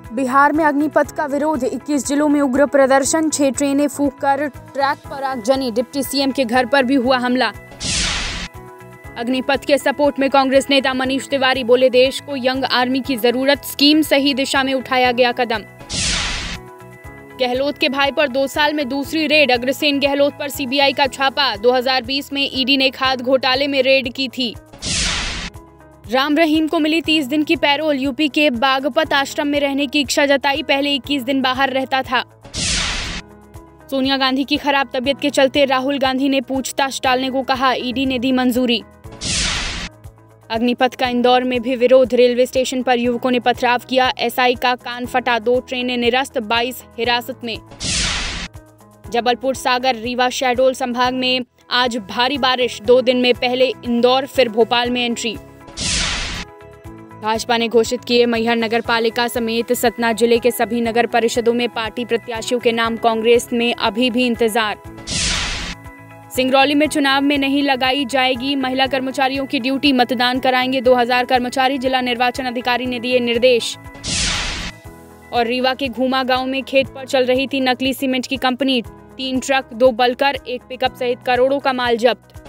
बिहार में अग्निपथ का विरोध, 21 जिलों में उग्र प्रदर्शन, 6 ट्रेनें फूंक कर ट्रैक पर आगजनी, डिप्टी सीएम के घर पर भी हुआ हमला। अग्निपथ के सपोर्ट में कांग्रेस नेता मनीष तिवारी बोले, देश को यंग आर्मी की जरूरत, स्कीम सही दिशा में उठाया गया कदम। गहलोत के भाई पर 2 साल में दूसरी रेड, अग्रसेन गहलोत पर सीबीआई का छापा, 2020 में ईडी ने खाद घोटाले में रेड की थी। राम रहीम को मिली 30 दिन की पैरोल, यूपी के बागपत आश्रम में रहने की इच्छा जताई, पहले 21 दिन बाहर रहता था। सोनिया गांधी की खराब तबीयत के चलते राहुल गांधी ने पूछताछ टालने को कहा, ईडी ने दी मंजूरी। अग्निपथ का इंदौर में भी विरोध, रेलवे स्टेशन पर युवकों ने पथराव किया, एसआई का कान फटा, 2 ट्रेनें निरस्त, 22 हिरासत में। जबलपुर, सागर, रीवा, शहडोल संभाग में आज भारी बारिश, 2 दिन में पहले इंदौर फिर भोपाल में एंट्री। भाजपा ने घोषित किए मैहर नगर पालिका समेत सतना जिले के सभी नगर परिषदों में पार्टी प्रत्याशियों के नाम, कांग्रेस में अभी भी इंतजार। सिंगरौली में चुनाव में नहीं लगाई जाएगी महिला कर्मचारियों की ड्यूटी, मतदान कराएंगे 2000 कर्मचारी, जिला निर्वाचन अधिकारी ने दिए निर्देश। और रीवा के घूमा गांव में खेत पर चल रही थी नकली सीमेंट की कंपनी, 3 ट्रक, 2 बल्कर, 1 पिकअप सहित करोड़ों का माल जब्त।